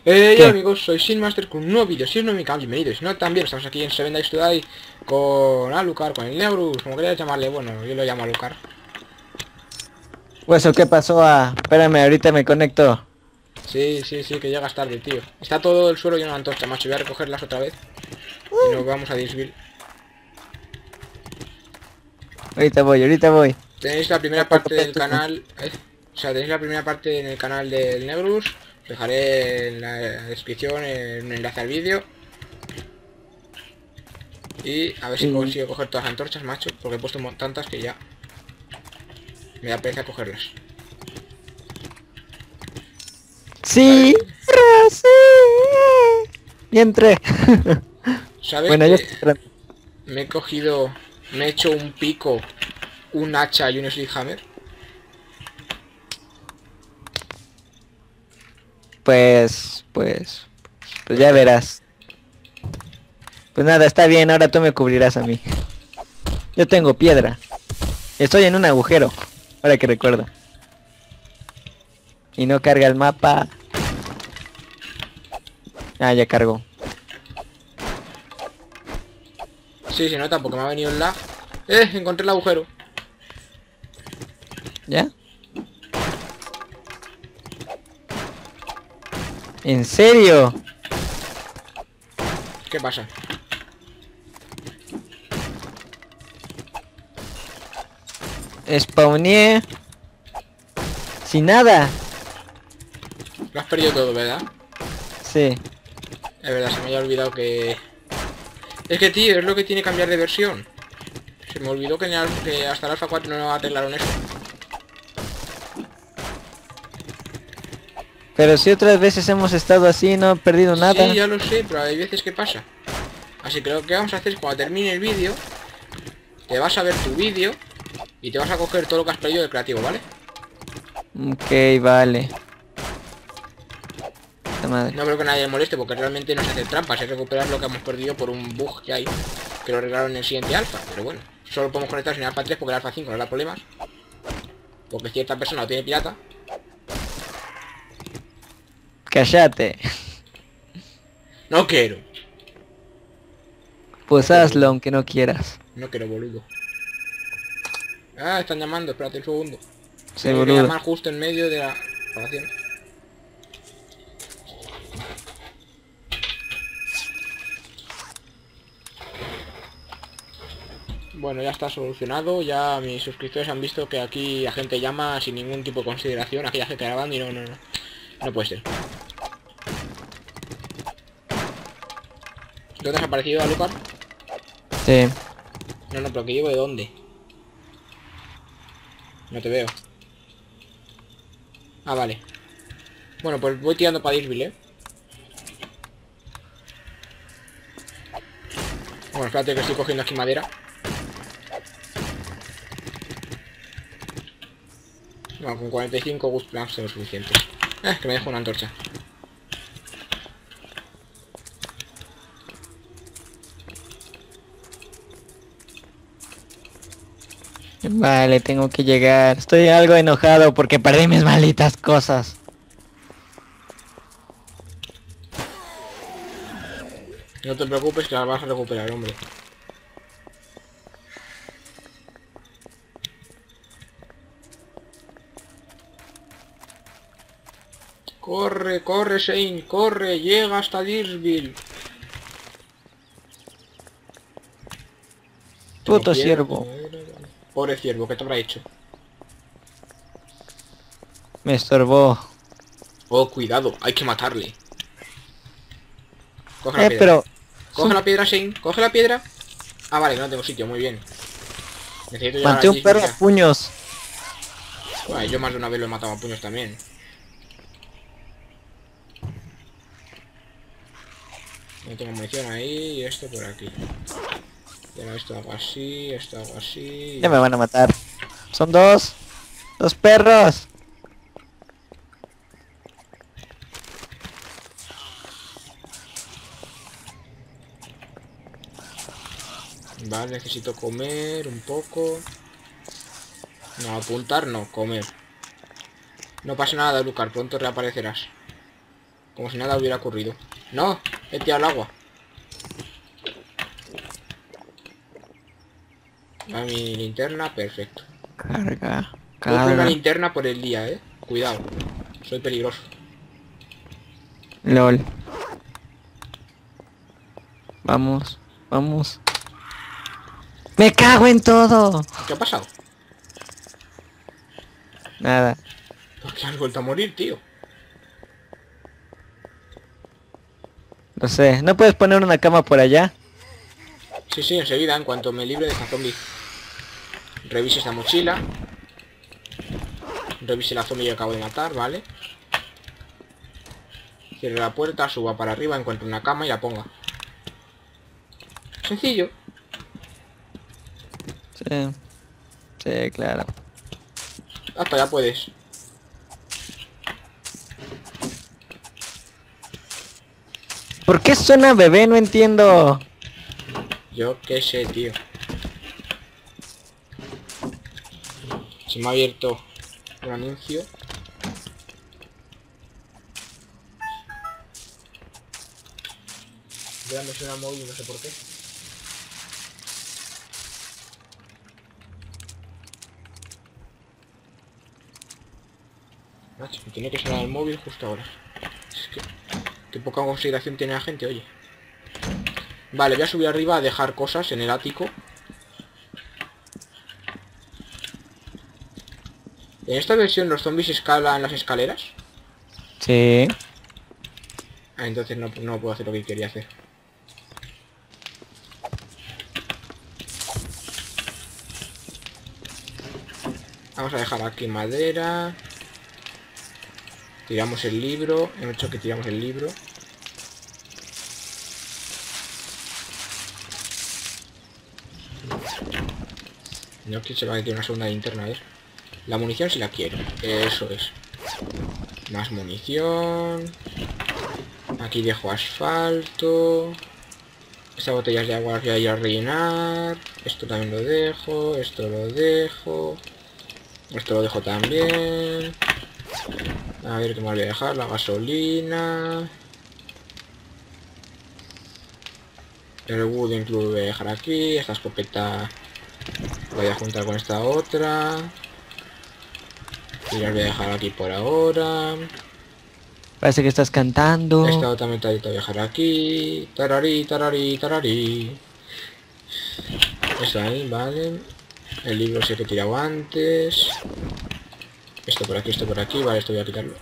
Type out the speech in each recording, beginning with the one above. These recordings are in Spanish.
Yo ¿Qué? amigos, soy Sinmaster con un nuevo vídeo. Si es no mi canal, bienvenidos. Si no, también estamos aquí en Seven Days to Die con Alucard, con el Neurus, como queráis llamarle. Bueno, yo lo llamo Alucard. Hueso, ¿qué pasó? Espérame, ahorita me conecto. Sí, que llegas tarde, tío. Está todo el suelo lleno de antorcha, macho. Voy a recogerlas otra vez y nos vamos a Disville. Ahorita voy. Tenéis la primera Poco parte del peso. canal, o sea, tenéis la primera parte en el canal del Neurus. Os dejaré en la descripción un enlace al vídeo. Y a ver si Y... consigo coger todas las antorchas, macho, porque he puesto tantas que ya me da pereza cogerlas. ¿Sabes? ¡Sí! ¡Sí! Y entré. ¿Sabes Bueno, ya que estoy entrando. me he cogido, me he hecho un pico, un hacha y un sledgehammer? Pues Pues ya qué. verás. Pues nada, está bien, ahora tú me cubrirás a mí. Yo tengo piedra. Estoy en un agujero. Ahora que recuerdo. Y no carga el mapa. Ah, ya cargó. Sí, se nota porque me ha venido el lag. Encontré el agujero. ¿Ya? ¿En serio? ¿Qué pasa? Spawné sin nada. Lo has perdido todo, ¿verdad? Sí. Es verdad, se me había olvidado que... Es que, tío, es lo que tiene cambiar de versión. Se me olvidó que, que hasta el Alpha 4 no arreglaron eso. Pero si otras veces hemos estado así, no he perdido Sí, nada. ya lo sé, pero hay veces que pasa. Así que lo que vamos a hacer es cuando termine el vídeo, te vas a ver tu vídeo y te vas a coger todo lo que has perdido del creativo, ¿vale? Ok, vale. Puta madre. No creo que nadie le moleste porque realmente no se hace trampas, es recuperar lo que hemos perdido por un bug que hay, que lo arreglaron en el siguiente alfa, pero bueno, solo podemos conectar sin el alfa 3 porque el alfa 5 no da problemas, porque cierta persona lo tiene pirata. Cállate. No quiero, no Pues quiero hazlo boludo, aunque no quieras. no quiero boludo. Ah, están llamando, espérate un segundo. Sí, Tengo que boludo. llamar justo en medio de la grabación. Bueno, ya está solucionado, ya mis suscriptores han visto que aquí la gente llama sin ningún tipo de consideración, aquí la gente grabando y no puede ser. ¿Dónde has aparecido, Alucard? Sí. No, pero que llevo de dónde. No te veo. Ah, vale. Bueno, pues voy tirando para Disville, ¿eh? Bueno, espérate que estoy cogiendo aquí madera. Bueno, con 45 Ghost Plants son suficientes. Que me dejo una antorcha. Vale, tengo que llegar. Estoy algo enojado porque perdí mis malditas cosas. No te preocupes que las vas a recuperar, hombre. Corre, corre, Shane, corre, llega hasta Disville. Tengo Puto piedra, siervo. tengo madera, vale. Pobre ciervo, ¿qué te habrá hecho? Me estorbó. Oh, cuidado, hay que matarle. Coge la piedra. Pero... Coge la piedra, Shane, coge la piedra. Ah, vale, que no tengo sitio, muy bien. Necesito llegar a Maté un Disville perro a ya. puños. Bueno, yo más de una vez lo he matado a puños también. No tengo munición ahí y esto por aquí. Bueno, esto hago así, esto hago así. Ya me van a matar. Son dos. Dos perros. Vale, necesito comer un poco. No, apuntar no, comer. No pasa nada, Lucar, pronto reaparecerás. Como si nada hubiera ocurrido. ¡No! He tirado al agua. A mi linterna, perfecto. Carga. Voy con una Carga. linterna por el día, Cuidado. Soy peligroso. LOL. Vamos. Vamos. ¡Me cago en todo! ¿Qué ha pasado? Nada. ¿Por qué has vuelto a morir, tío? Lo sé. ¿No puedes poner una cama por allá? Sí, sí, enseguida, en cuanto me libre de esta zombie. Revise esta mochila. Revise la zombie que acabo de matar, ¿vale? Cierre la puerta, suba para arriba, encuentre una cama y la ponga. Sencillo. Sí. Sí, claro. Hasta ya puedes. ¿Por qué suena bebé? No entiendo. Yo qué sé, tío. Se me ha abierto un anuncio. Ya me suena el móvil, no sé por qué. Macho, me tiene que sonar el móvil justo ahora. Es que... qué poca consideración tiene la gente, oye. Vale, voy a subir arriba a dejar cosas en el ático. En esta versión los zombies escalan las escaleras. Sí. Ah, entonces no puedo hacer lo que quería hacer. Vamos a dejar aquí madera. Tiramos el libro. Hemos hecho que tiramos el libro. No, que se va a meter una segunda linterna, a ver. La munición si la quiero. Eso es. Más munición. Aquí dejo asfalto. Estas botellas de agua las voy a ir a rellenar. Esto también lo dejo. Esto lo dejo. Esto lo dejo también. A ver qué más voy a dejar. La gasolina. El wood incluso lo voy a dejar aquí. Esta escopeta voy a juntar con esta otra. Y las voy a dejar aquí por ahora. Parece que estás cantando. Esta otra metadita voy a dejar aquí. Tararí, tararí, tararí. Eso ahí, vale. El libro sé que he tirado antes. Esto por aquí. Vale, esto voy a quitarlo.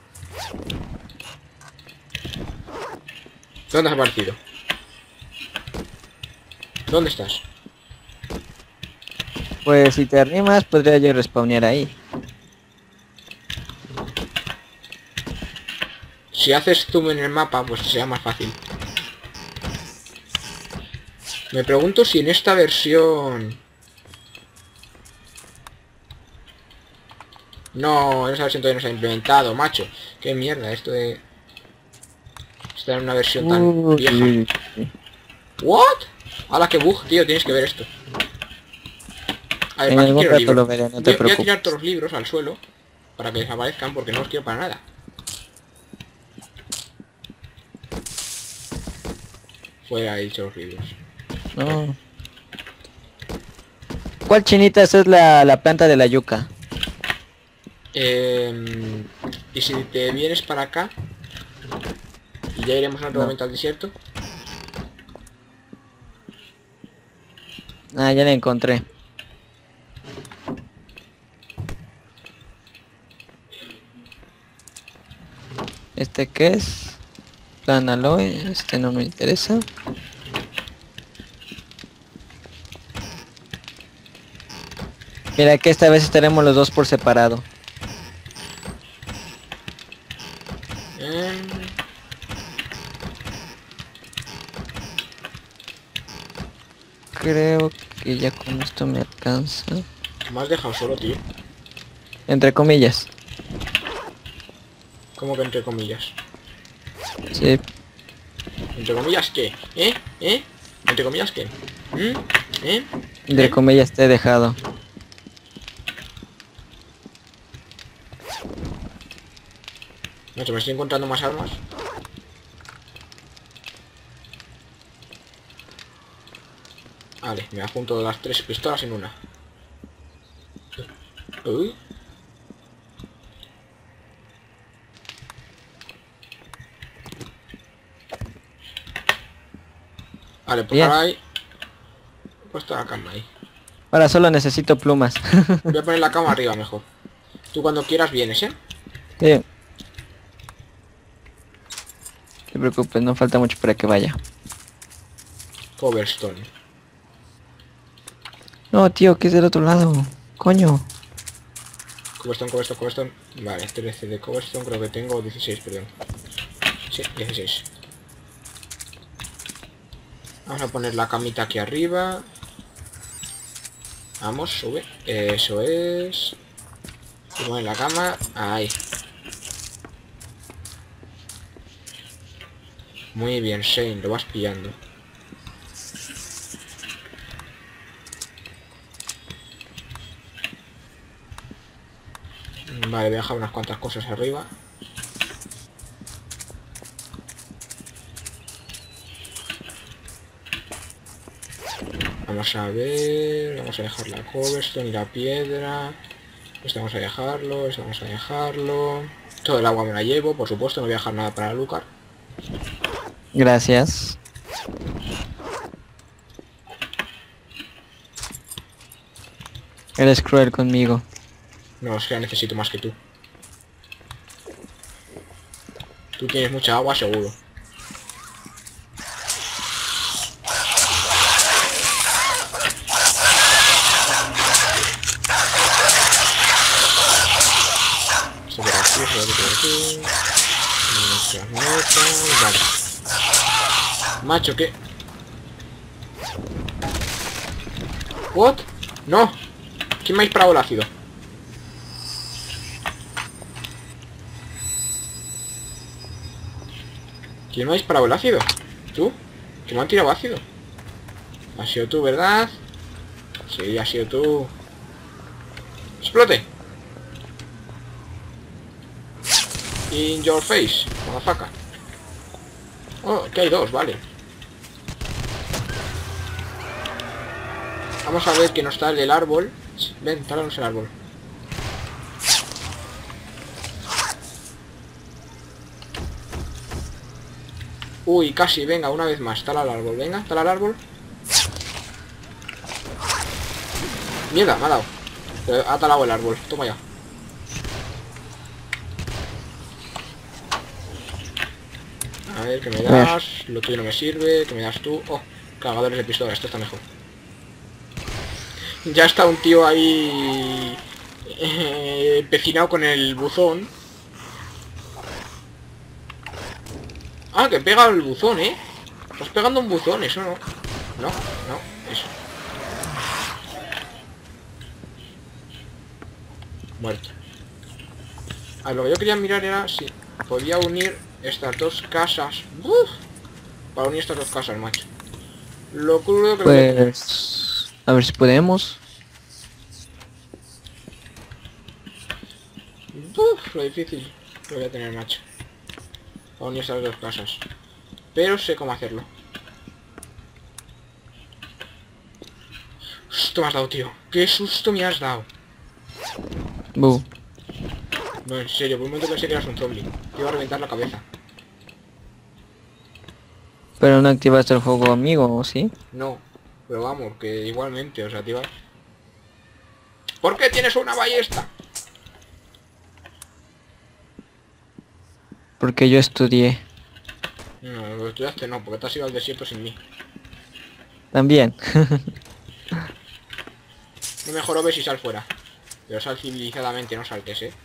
¿Dónde has aparecido? ¿Dónde estás? Pues si te animas podría yo respawnear ahí. Si haces zoom en el mapa, pues sea más fácil. Me pregunto si en esta versión... No, en esa versión todavía no se ha implementado, macho. Qué mierda esto de... estar en una versión tan vieja. ¿What? ¡Hala, qué bug, tío! Tienes que ver esto. A ver, En ¿para qué algún quiero rato libros? lo veré, no te Voy a preocupes. tirar todos los libros al suelo para que desaparezcan porque no los quiero para nada. Fuera, he dicho los libros. No. ¿Cuál chinita? Esa es la planta de la yuca. Y si te vienes para acá y ya iremos en otro No. momento al desierto. Ah, ya la encontré. ¿Este qué es? Plan aloe. Este no me interesa. Mira que esta vez estaremos los dos por separado. Em, Creo que ya con esto me alcanza. Me has dejado solo, tío. Entre comillas. ¿Cómo que entre comillas? Sí. ¿Entre comillas qué? ¿Entre comillas qué? Entre comillas te he dejado. Macho, me estoy encontrando más armas. Vale, me junto las 3 pistolas en una. Uy. Vale, pues Bien. ahora hay... He puesto la cama ahí. Ahora solo necesito plumas. Voy a poner la cama arriba mejor. Tú cuando quieras vienes, ¿eh? Sí. No te preocupes, no falta mucho para que vaya. Cobblestone. No, tío, que es del otro lado. Coño. Cobblestone, cobblestone, cobblestone. Vale, 13 de cobblestone creo que tengo, 16, perdón. Sí, 16. Vamos a poner la camita aquí arriba. Vamos, sube. Eso es. Y poner la cama. Ahí. Muy bien, Shane, lo vas pillando. Vale, voy a dejar unas cuantas cosas arriba. Vamos a ver... Vamos a dejar la cobblestone y la piedra. Esto vamos a dejarlo, esto vamos a dejarlo. Todo el agua me la llevo, por supuesto, no voy a dejar nada para Lucar. Gracias. Eres cruel conmigo. No, es que la necesito más que tú. Tú tienes mucha agua, seguro. Esto por aquí, esto por aquí. Nuestras notas, vale. Macho, ¿qué? ¿What? No. ¿Quién me ha disparado el ácido? ¿Quién me ha disparado el ácido? ¿Tú? ¿Que me han tirado ácido? Ha sido tú, ¿verdad? Sí, ha sido tú. ¡Explote! In your face, motherfucker. Oh, que hay dos, vale. Vamos a ver que nos tal el árbol. Ven, talanos el árbol. Uy, casi, venga, una vez más. Tala el árbol, venga, tala el árbol. Mierda, me ha dado. Pero ha talado el árbol, toma ya. A ver, ¿qué me das? Lo tuyo no me sirve, ¿qué me das tú? Oh, cargadores de pistola, esto está mejor. Ya está un tío ahí... empecinado con el buzón. Ah, que pega el buzón, ¿eh? Estás pegando un buzón, eso no. No, no, eso. Muerto. A lo que yo quería mirar era si podía unir estas dos casas. ¡Uf! Para unir estas dos casas, macho. Lo crudo que... Pues... A ver si podemos. Uf, lo difícil que voy a tener, macho. Para unir estas dos casas. Pero sé cómo hacerlo. Susto me has dado, tío. Qué susto me has dado. Bu. No, en serio, por un momento pensé que eras un zombie. Te iba a reventar la cabeza. Pero no activaste el fuego amigo, ¿o sí? No, pero vamos, que igualmente, o sea, te iba... ¿Por qué tienes una ballesta? Porque yo estudié. No, lo estudiaste no, porque te has ido al desierto sin mí. También. No mejor ves y sal fuera. Pero sal civilizadamente, no saltes, ¿eh?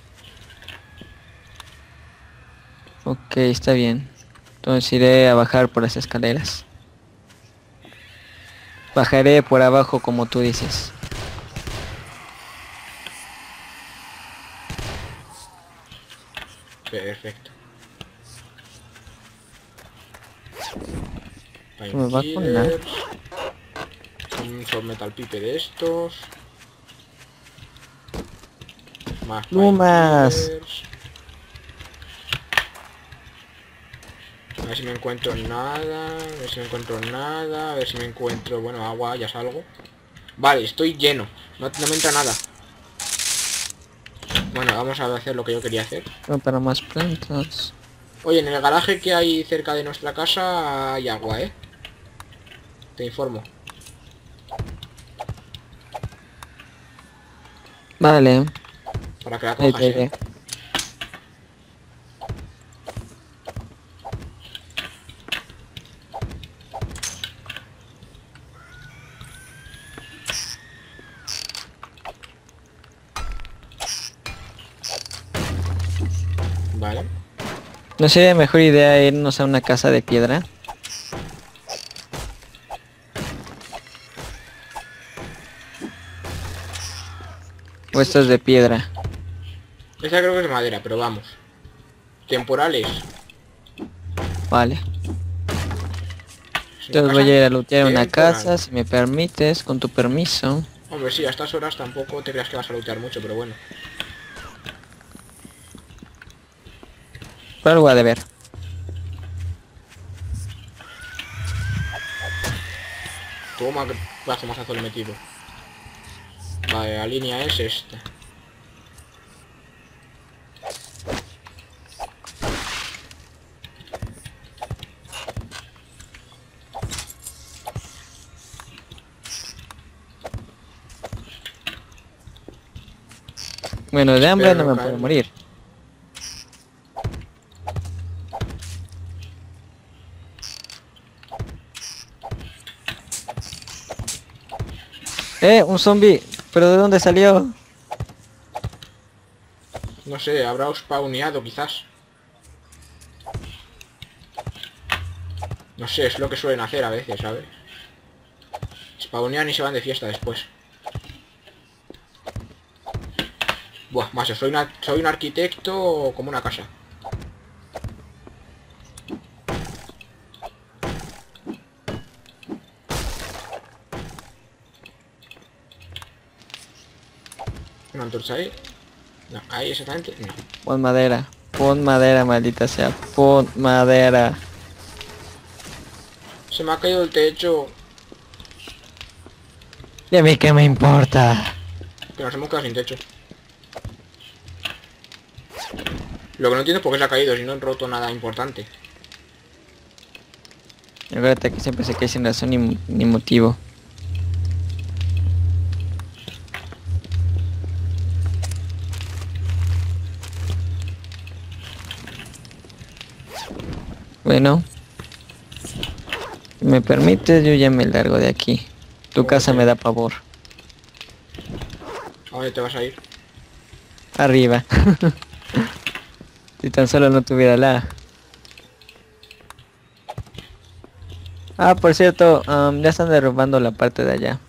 Ok, está bien. Entonces iré a bajar por las escaleras. Bajaré por abajo como tú dices. Perfecto. ¿Me va a poner? Un sword metal pipe de estos. Más Plumas. painkillers. A ver si me encuentro nada. A ver si me encuentro nada. A ver si me encuentro... Bueno, agua, ya salgo. Vale, estoy lleno. No me entra nada. Bueno, vamos a hacer lo que yo quería hacer. Para más plantas. Oye, en el garaje que hay cerca de nuestra casa hay agua, ¿eh? Te informo. Vale. Para que la Ahí cojas, te iré. Vale. ¿No sería mejor idea irnos a una casa de piedra? O esto es de piedra. Esa creo que es de madera, pero vamos. Temporales. Vale. Es una Entonces voy casa a ir a lootear una temporal. casa, si me permites, con tu permiso. Hombre, sí, a estas horas tampoco te creas que vas a lootear mucho, pero bueno. Pero algo ha de ver. Toma, que bajo mazazo le he metido. Vale, la línea es esta. Bueno, de hambre Espero no no me puedo caerme. morir. Un zombie. ¿Pero de dónde salió? No sé, habrá spawneado quizás. No sé, es lo que suelen hacer a veces, ¿sabes? Spawnean y se van de fiesta después. Buah, macho, soy un arquitecto como una casa. Una antorcha ahí. No, ahí exactamente. No. Pon madera, maldita sea. Pon madera. Se me ha caído el techo. ¿Y a mí qué me importa? Que nos hemos quedado sin techo. Lo que no entiendo es por qué se ha caído, si no han roto nada importante. Acuérdate que siempre se cae sin razón ni motivo. Bueno. Si me permites, yo ya me largo de aquí. Tu casa me da pavor. ¿A dónde te vas a ir? Arriba. Si tan solo no tuviera la... Ah, por cierto, ya están derrumbando la parte de allá.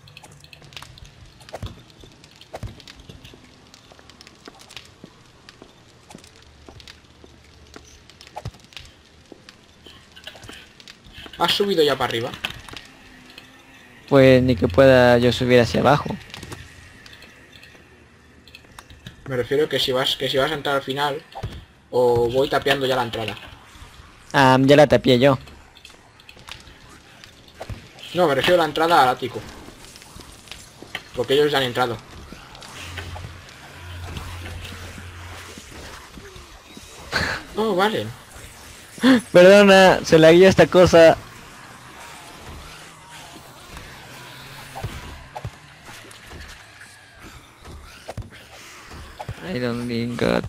¿Has subido ya para arriba? Pues ni que pueda yo subir hacia abajo. Me refiero que si vas a entrar al final, o voy tapeando ya la entrada. Ya la tapié yo. No, me refiero a la entrada al ático. Porque ellos ya han entrado. Oh, vale. Perdona, se la guía esta cosa. I don't think God.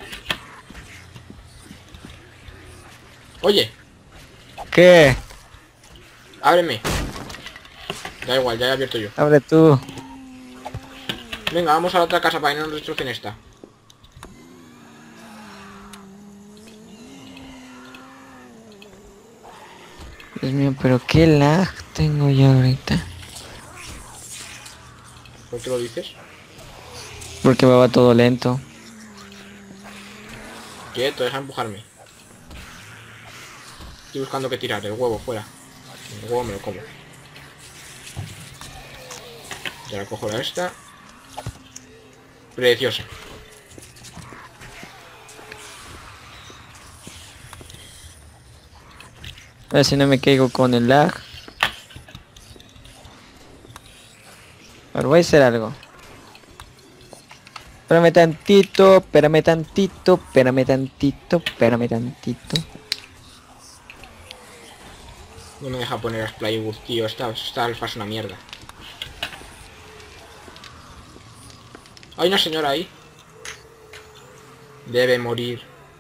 Oye, ¿Qué? ábreme. Da igual, ya he abierto yo. Abre tú. Venga, vamos a la otra casa para que no nos destrocen esta. Dios mío, pero qué lag tengo yo ahorita. ¿Por qué lo dices? Porque me va todo lento. Quieto, deja empujarme. Estoy buscando que tirar, el huevo fuera. El huevo me lo como. Ya la cojo la esta. Preciosa. A ver si no me caigo con el lag. Ahora voy a hacer algo. Espérame tantito, espérame tantito, espérame tantito, espérame tantito. No me deja poner a Splaywood, tío. Esta alfa es una mierda. Hay una señora ahí. Debe morir.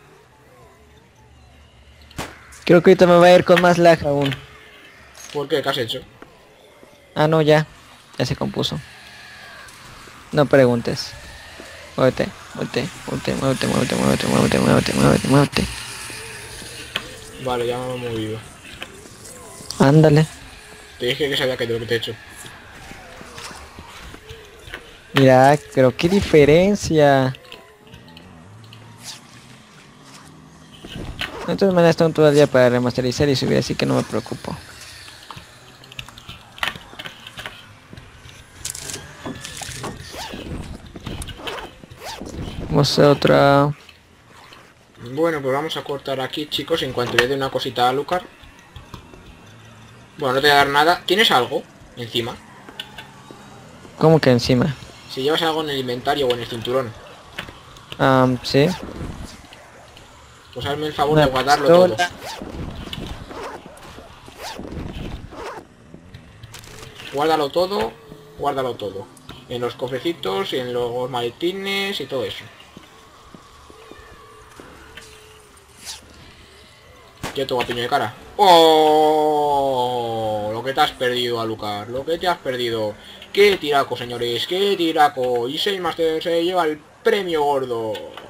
Creo que ahorita me va a ir con más lag aún. ¿Por qué? ¿Qué has hecho? Ah, no, ya. Ya se compuso. No preguntes. Muévete, muévete, muévete, muévete, muévete, muévete, muévete, muévete, muévete, muévete. Vale, ya me he movido. Ándale. Te dije que se había caído el techo. Mira, pero qué diferencia. De todas maneras tengo todo el día para remasterizar y subir, así que no me preocupo. Vamos a otra. Bueno, pues vamos a cortar aquí, chicos, en cuanto le dé una cosita a Lucar. Bueno, no te voy a dar nada. ¿Tienes algo encima? ¿Cómo que encima? Si llevas algo en el inventario o en el cinturón, Sí. pues hazme el favor Una de guardarlo todo. pistola. Guárdalo todo, guárdalo todo. En los cofrecitos, en los maletines y todo eso. Quieto, guapiño de cara. ¡Oh! Lo que te has perdido, Alucard. Lo que te has perdido. ¡Qué tiraco, señores! ¡Qué tiraco! Y Master se lleva el premio gordo.